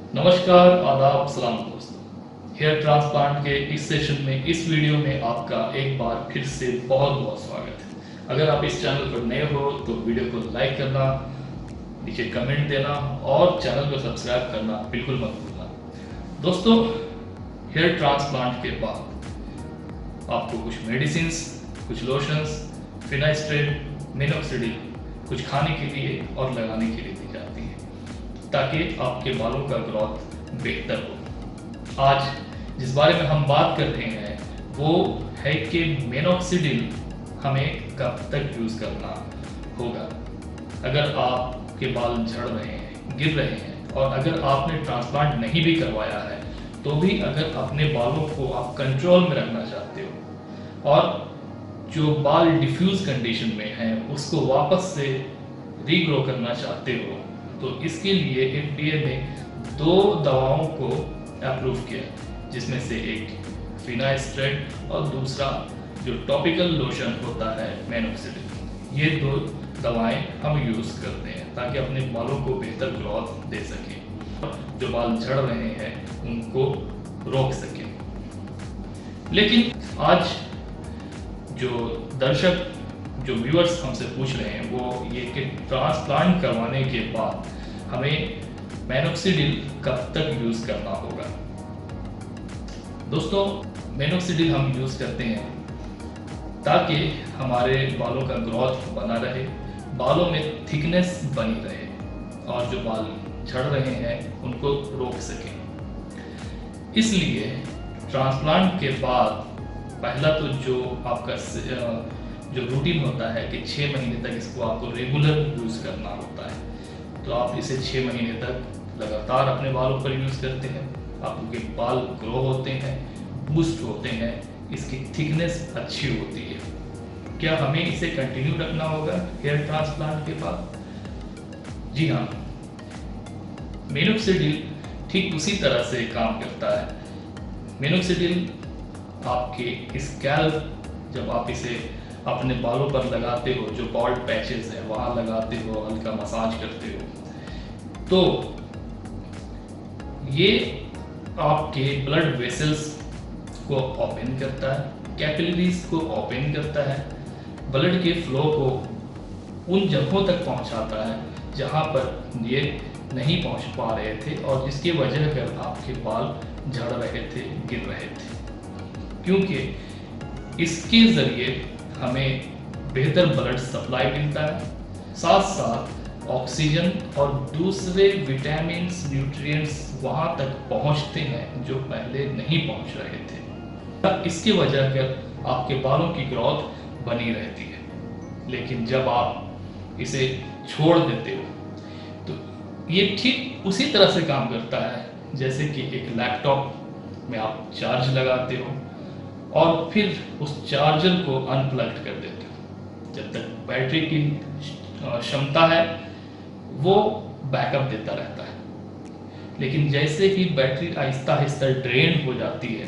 नमस्कार, आदाब, सलाम दोस्तों। हेयर ट्रांसप्लांट के इस सेशन में, इस वीडियो में आपका एक बार फिर से बहुत बहुत स्वागत है। अगर आप इस चैनल पर नए हो तो वीडियो को लाइक करना, नीचे कमेंट देना और चैनल को सब्सक्राइब करना बिल्कुल मत भूलना। दोस्तों, हेयर ट्रांसप्लांट के बाद आपको कुछ मेडिसिन, कुछ लोशंस, फिनास्ट्रेट, मिनोक्सिडिल कुछ खाने के लिए और लगाने के लिए दी जाती है ताकि आपके बालों का ग्रोथ बेहतर हो। आज जिस बारे में हम बात कर रहे हैं वो है कि मिनोक्सिडिल हमें कब तक यूज़ करना होगा। अगर आपके बाल झड़ रहे हैं, गिर रहे हैं और अगर आपने ट्रांसप्लांट नहीं भी करवाया है तो भी अगर अपने बालों को आप कंट्रोल में रखना चाहते हो और जो बाल डिफ्यूज कंडीशन में हैं उसको वापस से रीग्रो करना चाहते हो तो इसके लिए FDA ने 2 दवाओं को अप्रूव किया, जिसमें से एक फिनास्ट्रेट और दूसरा जो टॉपिकल लोशन होता है मिनोक्सिडिल। ये 2 दवाएं हम यूज़ करते हैं ताकि अपने बालों को बेहतर ग्रोथ दे सकें, जो बाल झड़ रहे हैं उनको रोक सकें। लेकिन आज जो दर्शक, जो व्यूअर्स हमसे पूछ रहे हैं वो ये कि ट्रांसप्लांट करवाने के बाद हमें मिनोक्सिडिल कब तक यूज़ करना होगा। दोस्तों, मिनोक्सिडिल हम यूज़ करते हैं ताकि हमारे बालों का ग्रोथ बना रहे, बालों में थिकनेस बनी रहे और जो बाल झड़ रहे हैं उनको रोक सकें। इसलिए ट्रांसप्लांट के बाद पहला तो जो आपका जो रूटीन होता है कि 6 महीने तक इसको आपको रेगुलर यूज़ करना होता है। तो आप इसे 6 महीने तक लगातार अपने बालों पर यूज़ करते हैं, आपके बाल ग्रो होते हैं, बूस्ट होते हैं, इसकी थिकनेस अच्छी होती है। क्या हमें इसे कंटिन्यू रखना होगा हेयर ट्रांसप्लांट के बाद? जी हाँ, मिनोक्सिडिल ठीक उसी तरह से काम करता है। मिनोक्सिडिल आपके स्कैल्प, जब आप इसे अपने बालों पर लगाते हो, जो बॉल्ड पैचेस है वहाँ लगाते हो, हल्का मसाज करते हो, तो ये आपके ब्लड वेसल्स को ओपन करता है, कैपिलरीज को ओपन करता है, ब्लड के फ्लो को उन जगहों तक पहुंचाता है जहां पर ये नहीं पहुंच पा रहे थे और जिसकी वजह कर आपके बाल झड़ रहे थे, गिर रहे थे। क्योंकि इसके ज़रिए हमें बेहतर ब्लड सप्लाई मिलता है, साथ साथ ऑक्सीजन और दूसरे विटामिन, न्यूट्रिएंट्स वहाँ तक पहुँचते हैं जो पहले नहीं पहुँच रहे थे। इसकी वजह कर आपके बालों की ग्रोथ बनी रहती है। लेकिन जब आप इसे छोड़ देते हो तो ये ठीक उसी तरह से काम करता है जैसे कि एक लैपटॉप में आप चार्ज लगाते हो और फिर उस चार्जर को अनप्लग कर देते हो। जब तक बैटरी की क्षमता है वो बैकअप देता रहता है, लेकिन जैसे ही बैटरी आहिस्ता आहिस्ता ड्रेन हो जाती है,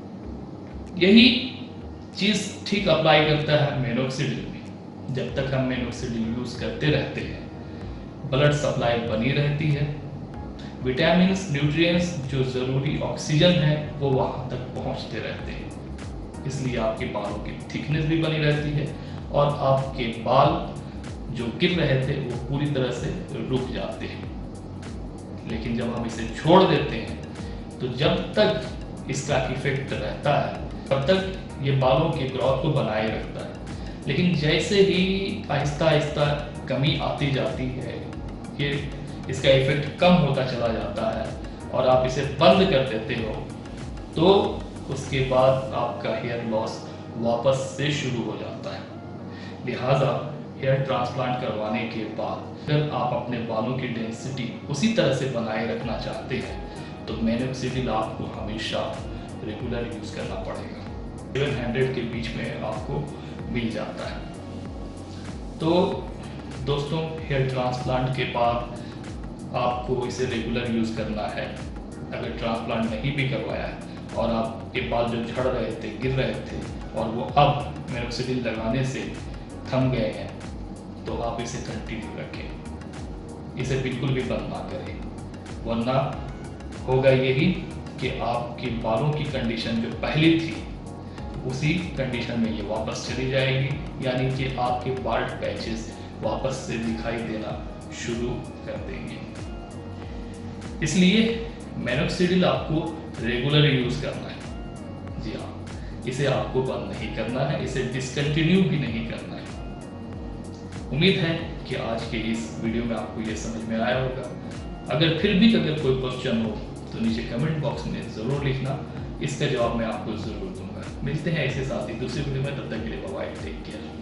यही चीज़ ठीक अप्लाई करता है मिनोक्सिडिल में। जब तक हम मिनोक्सिडिल यूज़ करते रहते हैं ब्लड सप्लाई बनी रहती है, विटामिन, न्यूट्रिएंट्स, जो ज़रूरी ऑक्सीजन है वो वहाँ तक पहुँचते रहते हैं। इसलिए आपके बालों की थिकनेस भी बनी रहती है और आपके बाल जो गिर रहे थे वो पूरी तरह से रुक जाते हैं। लेकिन जब हम इसे छोड़ देते हैं तो जब तक इसका इफेक्ट रहता है तब तक ये बालों की ग्रोथ को बनाए रखता है। लेकिन जैसे ही आहिस्ता आहिस्ता कमी आती जाती है, ये इसका इफेक्ट कम होता चला जाता है और आप इसे बंद कर देते हो, तो उसके बाद आपका हेयर लॉस वापस से शुरू हो जाता है। लिहाजा हेयर ट्रांसप्लांट करवाने के बाद अगर आप अपने बालों की डेंसिटी उसी तरह से बनाए रखना चाहते हैं तो मिनोक्सिडिल आपको हमेशा रेगुलर यूज़ करना पड़ेगा। 700 के बीच में आपको मिल जाता है। तो दोस्तों, हेयर ट्रांसप्लांट के बाद आपको इसे रेगुलर यूज़ करना है। अगर ट्रांसप्लांट नहीं भी करवाया है और आपके बाल जो झड़ रहे थे, गिर रहे थे और वो अब मिनोक्सिडिल लगाने से थम गए हैं, तो आप इसे कंटिन्यू रखें, इसे बिल्कुल भी बंद ना करें, वरना होगा यही कि आपके बालों की कंडीशन जो पहले थी उसी कंडीशन में ये वापस चली जाएगी, यानी कि आपके बाल्ड पैचेस वापस से दिखाई देना शुरू कर देंगे। इसलिए मिनोक्सिडिल आपको रेगुलर यूज करना है। जी हाँ, इसे आपको बंद नहीं करना है, इसे डिसकंटिन्यू भी नहीं करना है। उम्मीद है कि आज के इस वीडियो में आपको ये समझ में आया होगा। अगर फिर भी अगर कोई क्वेश्चन हो तो नीचे कमेंट बॉक्स में ज़रूर लिखना, इसका जवाब मैं आपको ज़रूर दूंगा। मिलते हैं ऐसे साथ ही दूसरी वीडियो में, तब तक के लिए बाय बाय, टेक केयर।